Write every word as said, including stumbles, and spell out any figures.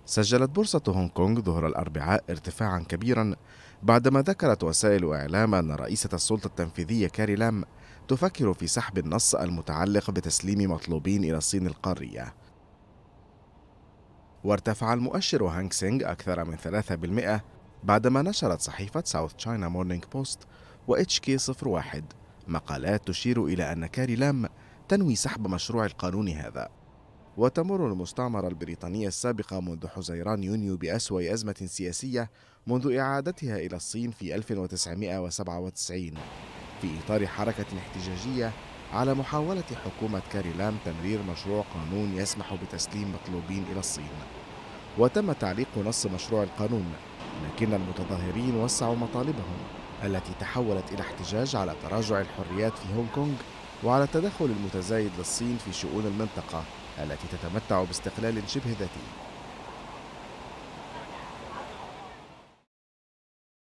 سجلت بورصة هونغ كونغ ظهر الأربعاء ارتفاعا كبيرا بعدما ذكرت وسائل إعلام أن رئيسة السلطة التنفيذية كاري لام تفكر في سحب النص المتعلق بتسليم مطلوبين إلى الصين القارية. وارتفع المؤشر هانغ سينغ أكثر من ثلاثة بالمئة بعدما نشرت صحيفة ساوث تشاينا مورنينغ بوست و اتش كي صفر واحد مقالات تشير إلى أن كاري لام تنوي سحب مشروع القانون هذا. وتمر المستعمرة البريطانية السابقة منذ حزيران يونيو بأسوأ أزمة سياسية منذ إعادتها إلى الصين في ألف وتسعمئة وسبعة وتسعين في إطار حركة احتجاجية على محاولة حكومة كاري لام تمرير مشروع قانون يسمح بتسليم مطلوبين إلى الصين. وتم تعليق نص مشروع القانون، لكن المتظاهرين وسعوا مطالبهم التي تحولت إلى احتجاج على تراجع الحريات في هونغ كونغ وعلى التدخل المتزايد للصين في شؤون المنطقة التي تتمتع باستقلال شبه ذاتي.